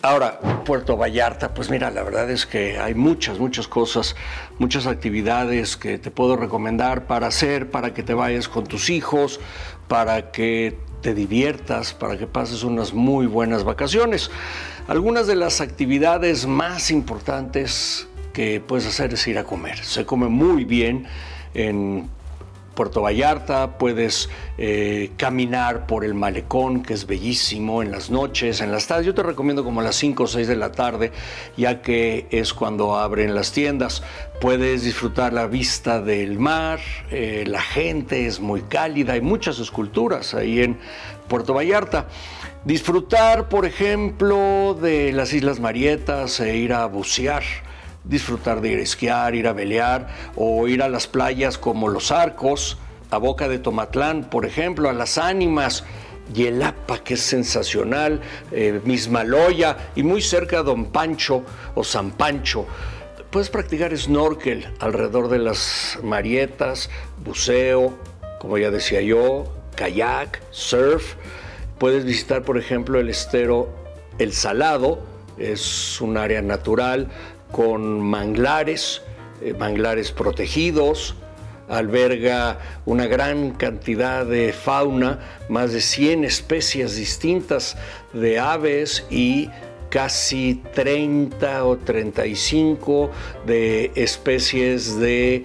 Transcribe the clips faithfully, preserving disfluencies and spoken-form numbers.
Ahora, Puerto Vallarta, pues mira, la verdad es que hay muchas, muchas cosas, muchas actividades que te puedo recomendar para hacer, para que te vayas con tus hijos, para que te diviertas, para que pases unas muy buenas vacaciones. Algunas de las actividades más importantes que puedes hacer es ir a comer. Se come muy bien en Puerto Vallarta, puedes eh, caminar por el malecón, que es bellísimo en las noches, en las tardes. Yo te recomiendo como a las cinco o seis de la tarde, ya que es cuando abren las tiendas. Puedes disfrutar la vista del mar, eh, la gente es muy cálida, hay muchas esculturas ahí en Puerto Vallarta. Disfrutar, por ejemplo, de las Islas Marietas e ir a bucear. Disfrutar de ir a esquiar, ir a velear o ir a las playas como Los Arcos, a Boca de Tomatlán, por ejemplo, a Las Ánimas, Yelapa, que es sensacional, eh, Mismaloya y muy cerca Don Pancho o San Pancho. Puedes practicar snorkel alrededor de las Marietas, buceo, como ya decía yo, kayak, surf. Puedes visitar, por ejemplo, el estero El Salado, es un área natural con manglares, eh, manglares protegidos, alberga una gran cantidad de fauna, más de cien especies distintas de aves y casi treinta o treinta y cinco de especies de,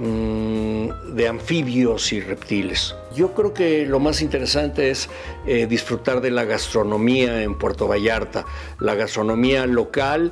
mmm, de anfibios y reptiles. Yo creo que lo más interesante es eh, disfrutar de la gastronomía en Puerto Vallarta. La gastronomía local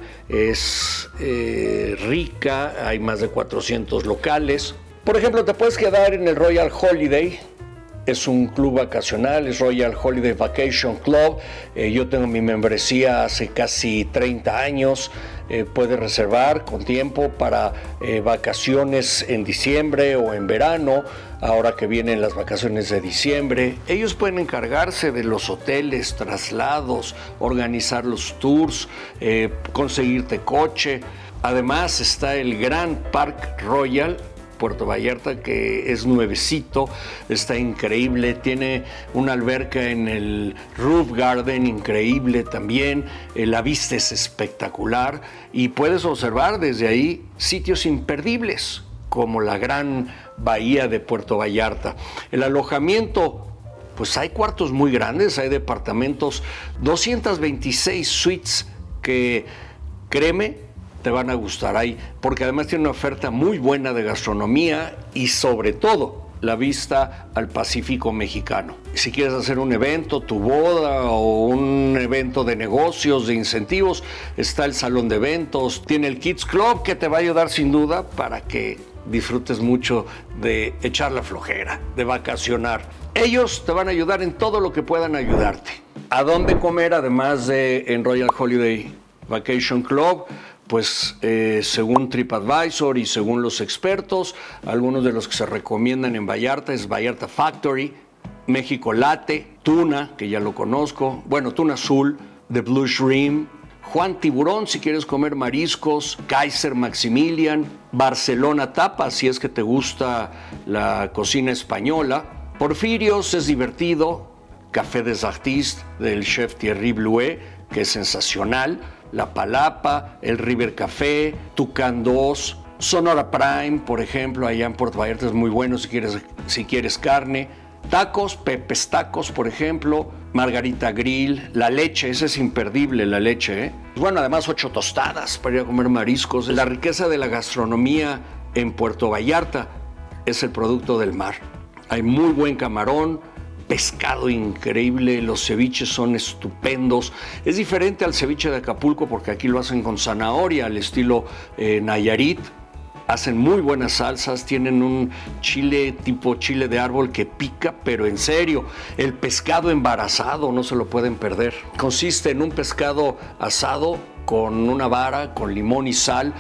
es eh, rica, hay más de cuatrocientos locales. Por ejemplo, te puedes quedar en el Royal Holiday. Es un club vacacional, es Royal Holiday Vacation Club. Eh, yo tengo mi membresía hace casi treinta años. Eh, puedes reservar con tiempo para eh, vacaciones en diciembre o en verano, ahora que vienen las vacaciones de diciembre. Ellos pueden encargarse de los hoteles, traslados, organizar los tours, eh, conseguirte coche. Además está el Grand Park Royal Puerto Vallarta, que es nuevecito, está increíble, tiene una alberca en el Roof Garden increíble también, eh, la vista es espectacular y puedes observar desde ahí sitios imperdibles como la gran bahía de Puerto Vallarta. El alojamiento, pues hay cuartos muy grandes, hay departamentos, doscientas veintiséis suites que, créeme, te van a gustar ahí, porque además tiene una oferta muy buena de gastronomía y sobre todo la vista al Pacífico mexicano. Si quieres hacer un evento, tu boda o un evento de negocios, de incentivos, está el salón de eventos, tiene el Kids Club que te va a ayudar sin duda para que disfrutes mucho de echar la flojera, de vacacionar. Ellos te van a ayudar en todo lo que puedan ayudarte. ¿A dónde comer además de en Royal Holiday Vacation Club? Pues eh, según TripAdvisor y según los expertos, algunos de los que se recomiendan en Vallarta es Vallarta Factory, México Latte, Tuna, que ya lo conozco, bueno, Tuna Azul, The Blue Shrimp, Juan Tiburón, si quieres comer mariscos, Kaiser Maximilian, Barcelona Tapa, si es que te gusta la cocina española, Porfirios es divertido, Café des Artistes del chef Thierry Blouet, que es sensacional, La Palapa, el River Café, Tucán dos, Sonora Prime, por ejemplo, allá en Puerto Vallarta es muy bueno si quieres, si quieres carne. Tacos, Pepe's Tacos, por ejemplo, Margarita Grill, La Leche, ese es imperdible, La Leche, ¿eh? Bueno, además ocho tostadas para ir a comer mariscos. La riqueza de la gastronomía en Puerto Vallarta es el producto del mar. Hay muy buen camarón, pescado increíble, los ceviches son estupendos. Es diferente al ceviche de Acapulco porque aquí lo hacen con zanahoria al estilo eh, Nayarit. Hacen muy buenas salsas, tienen un chile tipo chile de árbol que pica, pero en serio. El pescado embarazado, no se lo pueden perder. Consiste en un pescado asado con una vara, con limón y sal,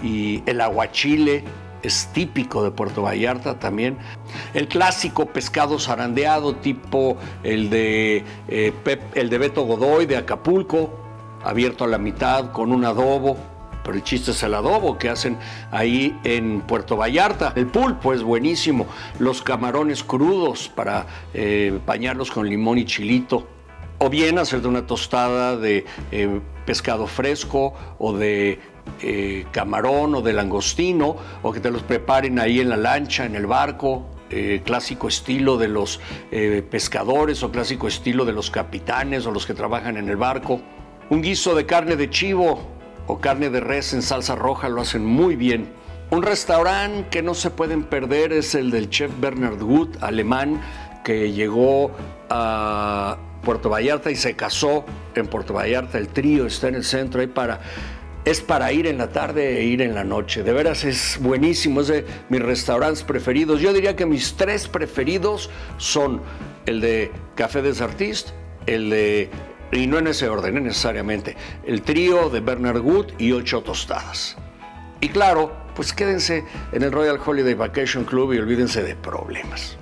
y el aguachile es típico de Puerto Vallarta también. El clásico pescado zarandeado tipo el de, eh, Pep, el de Beto Godoy de Acapulco, abierto a la mitad con un adobo, pero el chiste es el adobo que hacen ahí en Puerto Vallarta. El pulpo es buenísimo, los camarones crudos para eh, bañarlos con limón y chilito. O bien hacerte una tostada de eh, pescado fresco o de eh, camarón o de langostino, o que te los preparen ahí en la lancha, en el barco, eh, clásico estilo de los eh, pescadores o clásico estilo de los capitanes o los que trabajan en el barco. Un guiso de carne de chivo o carne de res en salsa roja lo hacen muy bien. Un restaurante que no se pueden perder es el del chef Bernhard Gut, alemán, que llegó a Puerto Vallarta y se casó en Puerto Vallarta. El Trío está en el centro ahí para... Es para ir en la tarde e ir en la noche. De veras es buenísimo, es de mis restaurantes preferidos. Yo diría que mis tres preferidos son el de Café des Artistes, el de, y no en ese orden ¿eh? necesariamente, el Trío de Bernhard Gut y Ocho Tostadas. Y claro, pues quédense en el Royal Holiday Vacation Club y olvídense de problemas.